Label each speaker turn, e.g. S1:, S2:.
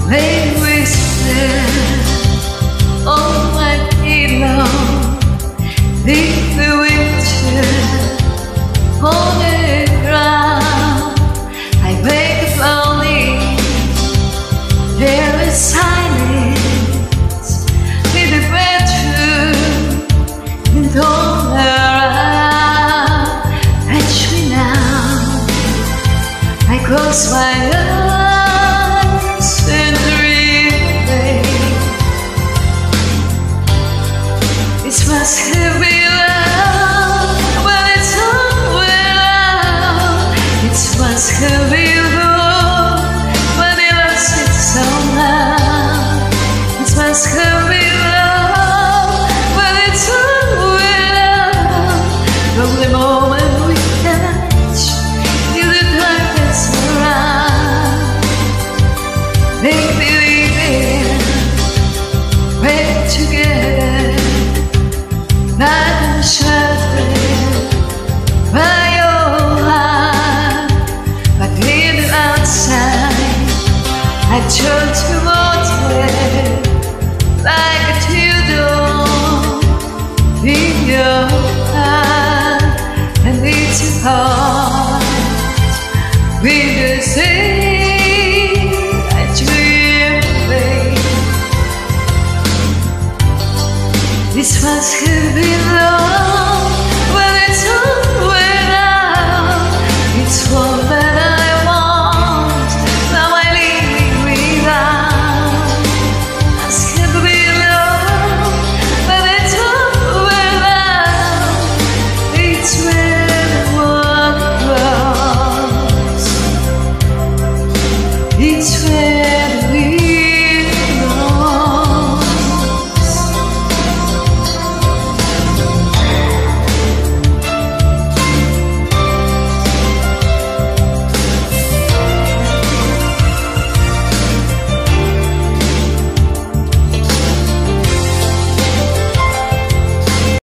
S1: They whisper all my day long, leave the winter on the ground. I wake up lonely, there is silence in the bedroom and all around. Touch me now, I close my eyes and dream away. It was heavy love when it's all around. It was heavy love when it lasted so long. It was heavy love when it's all around. From the moment we touch, till the darkness around. Make believe it, we're together, not sheltered by your heart, but living outside, I turn to water like a tear.